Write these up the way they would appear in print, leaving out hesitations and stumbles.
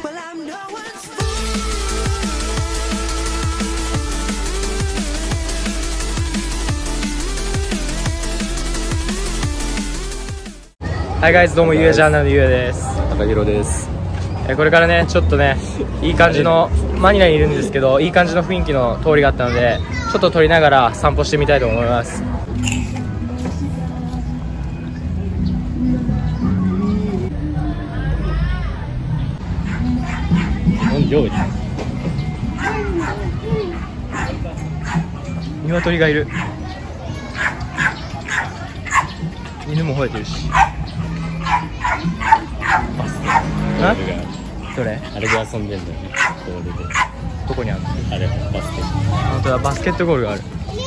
はいガイズ、どうもゆうやジャーナルのゆうやです。 高弘です。 これからねちょっとねいい感じのマニラにいるんですけど、いい感じの雰囲気の通りがあったのでちょっと撮りながら散歩してみたいと思います。鶏がいる。犬も吠えてるし。 バスケどれ？ あれで遊んでんだよね。ボールで。 どこにあるの？ あれバスケ。 本当だ、バスケットゴールがある。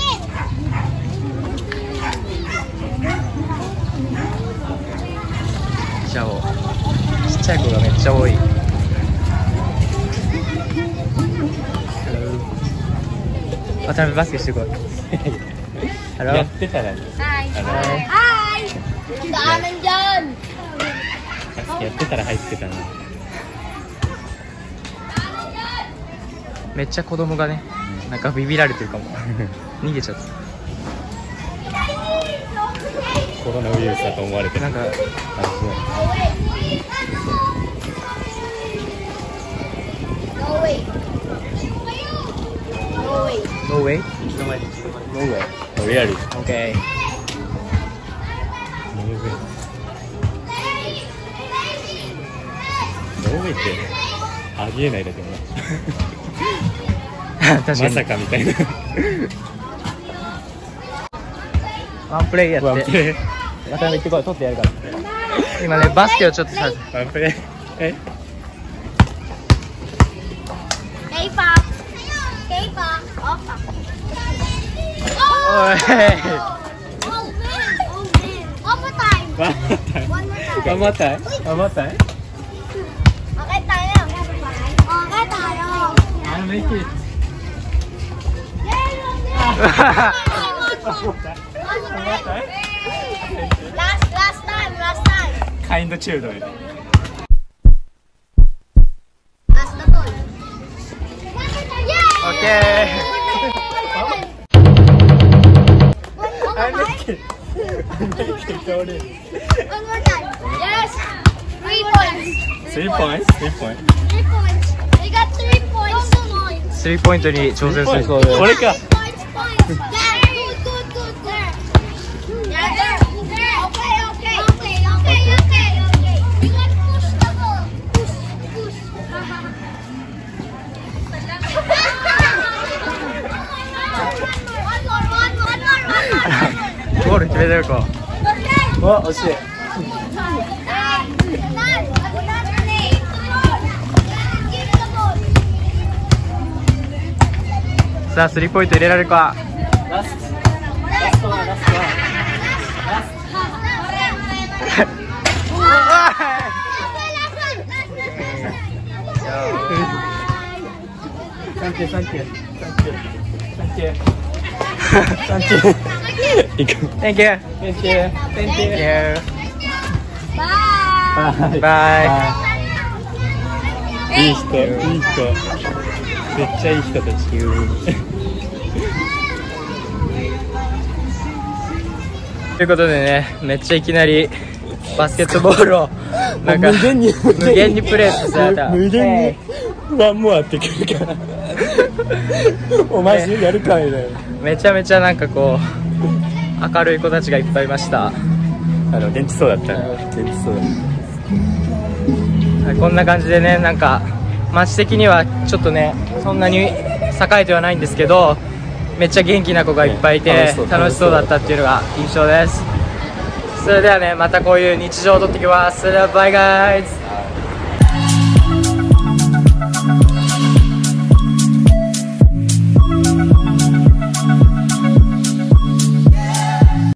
じゃあちっちゃい子がめっちゃ多い。渡辺バスケしてこい。 やってたらね。やってたら入ってたな。 めっちゃ子供がね、なんかビビられてるかも。逃げちゃった。 コロナウイルスだと思われてなんかNo way? No way. Really? Okay. No way. No way ってありえないだけどな。 確かにまさかみたいな。 ワンプレイやって。 ワンプレイ。 渡辺行ってこい、取ってやるから。今ねバスケをちょっとさ。 ワンプレイ。え？ おい。 One more time. One more time. I'll make it. Last time. Kind children. Last na to. Okay. I make it. I make it. Sorry. One more time. Yes. 3 points. 3 points. 3 points. 3 points. We got 3 points. スリーポイントに挑戦するそうです。 これか。 Points. Yeah. Good. There. Yeah. There. Okay. We got push the ball. Push. One more. ゴール決めてるか。わ、惜しい。さあスリーポイント入れられるか。 ラストは。サンキュー。 Thank you. Bye. いい人。めっちゃいい人たち。 ということでね、めっちゃいきなりバスケットボールをなんか無限にプレーされた。 無限にワンモアってくるから。お前それやるかいだよ。 めちゃめちゃなんかこう明るい子たちがいっぱいいました。 元気そうだったね。 こんな感じでね、なんか街的にはちょっとねそんなに栄えてはないんですけど、めっちゃ元気な子がいっぱいいて楽しそうだったっていうのが印象です。それではね、またこういう日常を撮ってきます。それではバイガイズ。